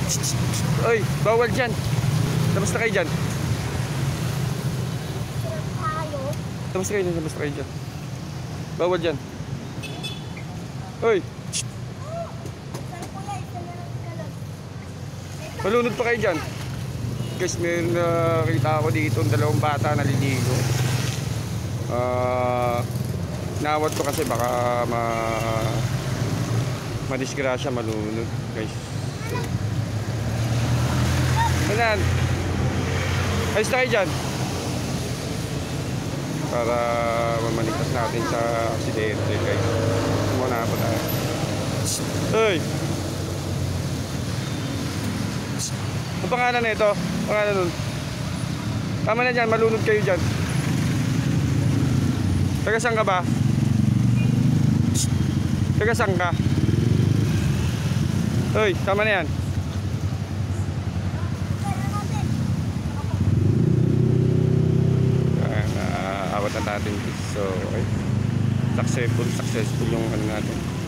Oy, bawal dyan. Labas na kayo dyan. Labas na kayo dyan, labas na kayo dyan. Bawal dyan. Oy. Malunod pa kayo dyan. Guys, may nakita ako dito dalawang bata naliligo. Nawat ko kasi baka madisgrasya, malunod guys. Ayan. Ayos na kayo dyan. Para mamaligtas natin sa aksidente guys. Muna po tayo. Hey! Ang pangalan na ito? Pangalan nun? Tama na dyan, malunod kayo dyan. Taga saan ka ba? Taga saan ka? Hoy, tama na yan. Awat na natin. So, okay. Successful yung ano natin.